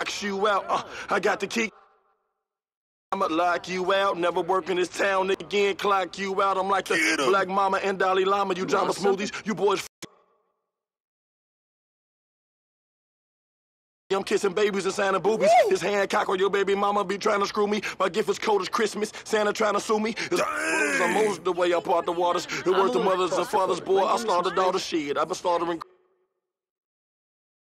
you out. I got the key. I'ma lock you out, never work in this town again, clock you out. I'm like the Black Mama and Dalai Lama, you Jamba smoothies, you boys. I'm kissing babies and Santa boobies. His hand cock on your baby mama be trying to screw me. My gift is cold as Christmas. Santa trying to sue me. I'm most the way I part the waters. The worth of mothers and fathers, boy. I started all the shit. I've been slaughtering.